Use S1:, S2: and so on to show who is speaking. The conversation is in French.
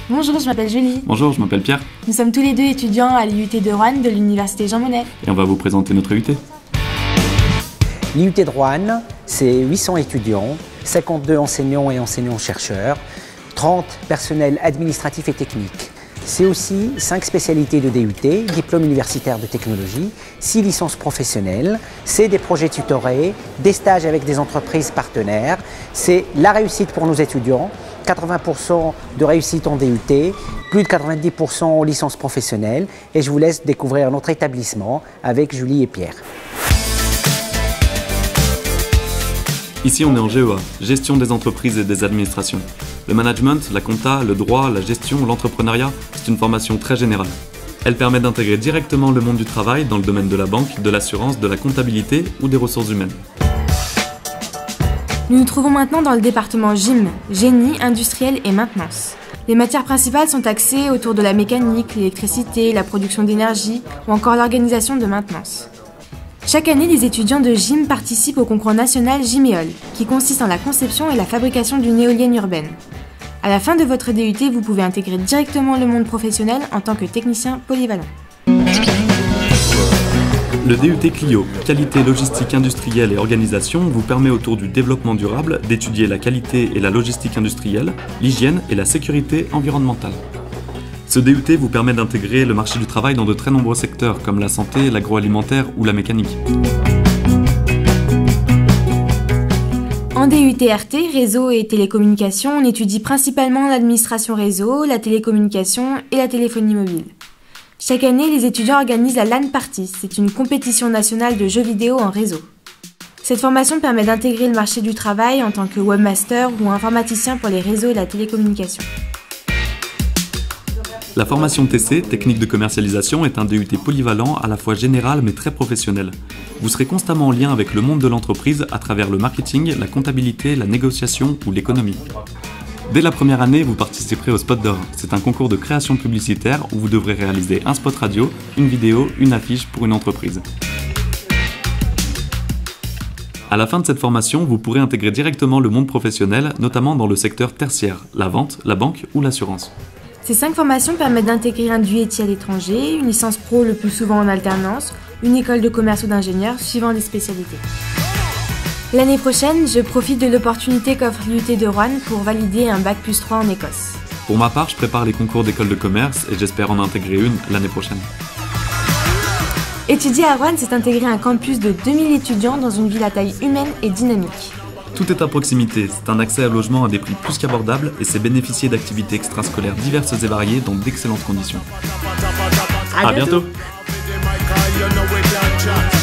S1: Bonjour, je m'appelle Julie.
S2: Bonjour, je m'appelle Pierre.
S1: Nous sommes tous les deux étudiants à l'IUT de Roanne de l'Université Jean Monnet.
S2: Et on va vous présenter notre UT.
S3: L'IUT de Roanne, c'est 800 étudiants, 52 enseignants et enseignants-chercheurs, 30 personnels administratifs et techniques. C'est aussi 5 spécialités de DUT, diplôme universitaire de technologie, 6 licences professionnelles, c'est des projets tutorés, des stages avec des entreprises partenaires, c'est la réussite pour nos étudiants, 80% de réussite en DUT, plus de 90% en licence professionnelle, et je vous laisse découvrir notre établissement avec Julie et Pierre.
S2: Ici, on est en GEA, gestion des entreprises et des administrations. Le management, la compta, le droit, la gestion, l'entrepreneuriat, c'est une formation très générale. Elle permet d'intégrer directement le monde du travail dans le domaine de la banque, de l'assurance, de la comptabilité ou des ressources humaines.
S1: Nous nous trouvons maintenant dans le département GIM, Génie, Industriel et Maintenance. Les matières principales sont axées autour de la mécanique, l'électricité, la production d'énergie ou encore l'organisation de maintenance. Chaque année, les étudiants de GIM participent au concours national GIMEOL, qui consiste en la conception et la fabrication d'une éolienne urbaine. À la fin de votre DUT, vous pouvez intégrer directement le monde professionnel en tant que technicien polyvalent.
S2: Le DUT Clio, qualité logistique industrielle et organisation, vous permet autour du développement durable d'étudier la qualité et la logistique industrielle, l'hygiène et la sécurité environnementale. Ce DUT vous permet d'intégrer le marché du travail dans de très nombreux secteurs comme la santé, l'agroalimentaire ou la mécanique.
S1: En DUT RT, réseau et télécommunications, on étudie principalement l'administration réseau, la télécommunication et la téléphonie mobile. Chaque année, les étudiants organisent la LAN Party, c'est une compétition nationale de jeux vidéo en réseau. Cette formation permet d'intégrer le marché du travail en tant que webmaster ou informaticien pour les réseaux et la télécommunication.
S2: La formation TC, technique de commercialisation, est un DUT polyvalent à la fois général mais très professionnel. Vous serez constamment en lien avec le monde de l'entreprise à travers le marketing, la comptabilité, la négociation ou l'économie. Dès la première année, vous participerez au Spot d'Or. C'est un concours de création publicitaire où vous devrez réaliser un spot radio, une vidéo, une affiche pour une entreprise. À la fin de cette formation, vous pourrez intégrer directement le monde professionnel, notamment dans le secteur tertiaire, la vente, la banque ou l'assurance.
S1: Ces 5 formations permettent d'intégrer un DUT à l'étranger, une licence pro le plus souvent en alternance, une école de commerce ou d'ingénieur, suivant les spécialités. L'année prochaine, je profite de l'opportunité qu'offre l'IUT de Roanne pour valider un Bac+3 en Écosse.
S2: Pour ma part, je prépare les concours d'école de commerce et j'espère en intégrer une l'année prochaine.
S1: Étudier à Roanne, c'est intégrer un campus de 2000 étudiants dans une ville à taille humaine et dynamique.
S2: Tout est à proximité, c'est un accès à logement à des prix plus qu'abordables et c'est bénéficier d'activités extrascolaires diverses et variées dans d'excellentes conditions. À bientôt.